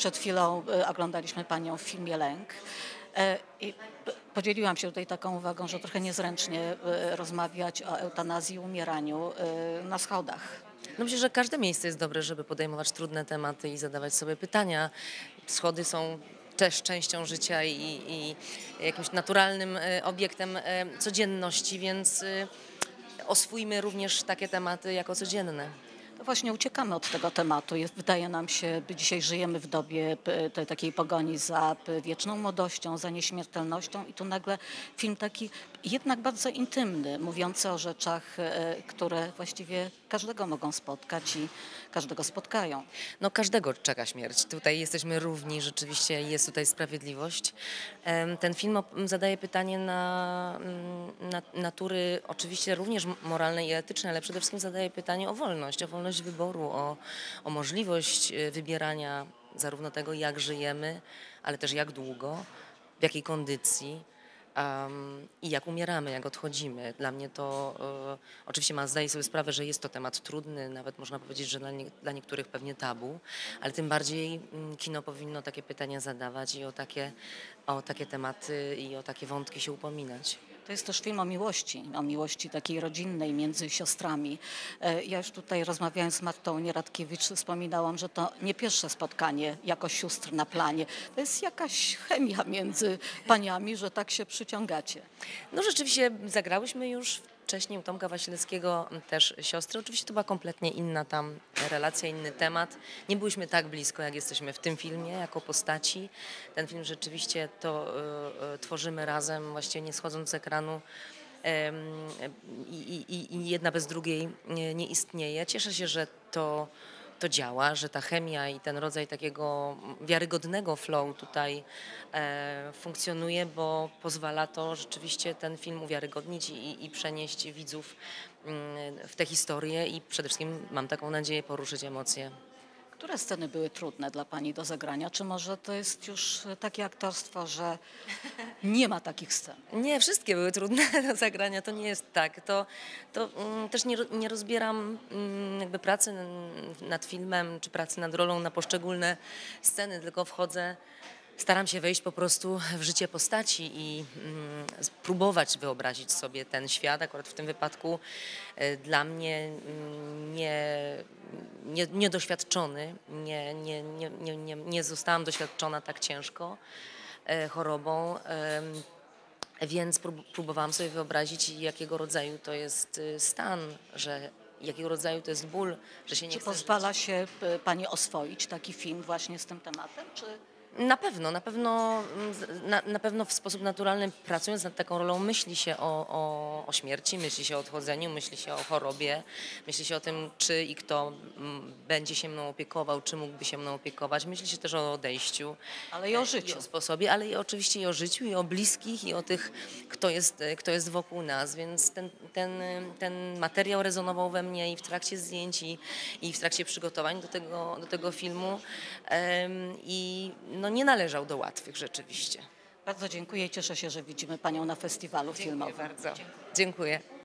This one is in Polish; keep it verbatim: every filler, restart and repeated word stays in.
przed chwilą e, oglądaliśmy panią w filmie Lęk. E, I p- podzieliłam się tutaj taką uwagą, że trochę niezręcznie e, rozmawiać o eutanazji i umieraniu e, na schodach. No myślę, że każde miejsce jest dobre, żeby podejmować trudne tematy i zadawać sobie pytania. Schody są też częścią życia i, i jakimś naturalnym e, obiektem e, codzienności, więc e, oswójmy również takie tematy jako codzienne. To właśnie uciekamy od tego tematu. Jest, wydaje nam się, że dzisiaj żyjemy w dobie p- tej takiej pogoni za p- wieczną młodością, za nieśmiertelnością i tu nagle film taki jednak bardzo intymny, mówiący o rzeczach, e, które właściwie każdego mogą spotkać i każdego spotkają. No każdego czeka śmierć. Tutaj jesteśmy równi, rzeczywiście jest tutaj sprawiedliwość. Em, Ten film op- zadaje pytanie na, mm, na natury oczywiście również m- moralnej i etycznej, ale przede wszystkim zadaje pytanie o wolność, o wolność wyboru, o, o możliwość e, wybierania zarówno tego, jak żyjemy, ale też jak długo, w jakiej kondycji. Um, i jak umieramy, jak odchodzimy. Dla mnie to e, oczywiście ma, zdaję sobie sprawę, że jest to temat trudny, nawet można powiedzieć, że dla, nie, dla niektórych pewnie tabu, ale tym bardziej mm, kino powinno takie pytania zadawać i o takie, o takie tematy i o takie wątki się upominać. To jest też film o miłości, o miłości takiej rodzinnej między siostrami. E, Ja już tutaj rozmawiając z Martą Nieradkiewicz wspominałam, że to nie pierwsze spotkanie jako sióstr na planie. To jest jakaś chemia między paniami, że tak się przyciągacie. No rzeczywiście zagrałyśmy już wcześniej u Tomka Wasilewskiego też siostry. Oczywiście to była kompletnie inna tam relacja, inny temat. Nie byliśmy tak blisko, jak jesteśmy w tym filmie, jako postaci. Ten film rzeczywiście to y, y, tworzymy razem, właściwie nie schodząc z ekranu. Em, I, i, I jedna bez drugiej nie, nie istnieje. Cieszę się, że to to działa, że ta chemia i ten rodzaj takiego wiarygodnego flow tutaj e, funkcjonuje, bo pozwala to rzeczywiście ten film uwiarygodnić i, i przenieść widzów mm, w tę historię i przede wszystkim, mam taką nadzieję, poruszyć emocje. Które sceny były trudne dla pani do zagrania? Czy może to jest już takie aktorstwo, że nie ma takich scen? Nie, wszystkie były trudne do zagrania, to nie jest tak. To, to mm, też nie, ro- nie rozbieram mm, jakby pracy n- nad filmem czy pracy nad rolą na poszczególne sceny, tylko wchodzę, staram się wejść po prostu w życie postaci i mm, spróbować wyobrazić sobie ten świat. Akurat w tym wypadku e, dla mnie mm, nie, nie, niedoświadczony, nie, nie, nie, nie, nie, nie zostałam doświadczona tak ciężko e, chorobą. em, więc prób- próbowałam sobie wyobrazić, jakiego rodzaju to jest y, stan, że jakiego rodzaju to jest ból, że się nie Czy chce pozwala żyć. się e, pani oswoić taki film właśnie z tym tematem? Czy Na pewno, na pewno, mm, z- na, na pewno w sposób naturalny pracując nad taką rolą myśli się o, o, o śmierci, myśli się o odchodzeniu, myśli się o chorobie, myśli się o tym, czy i kto mm, będzie się mną opiekował, czy mógłby się mną opiekować, myśli się też o odejściu. ale i o e, I życiu? o sposobie, ale i oczywiście i o życiu, i o bliskich, i o tych, kto jest, e, kto jest wokół nas, więc ten, ten, e, ten materiał rezonował we mnie i w trakcie zdjęć, i, i w trakcie przygotowań do tego, do tego filmu. Em, I no, nie należał do łatwych rzeczywiście. Bardzo dziękuję i cieszę się, że widzimy panią na festiwalu Dziękuję filmowym. bardzo. Dziękuję.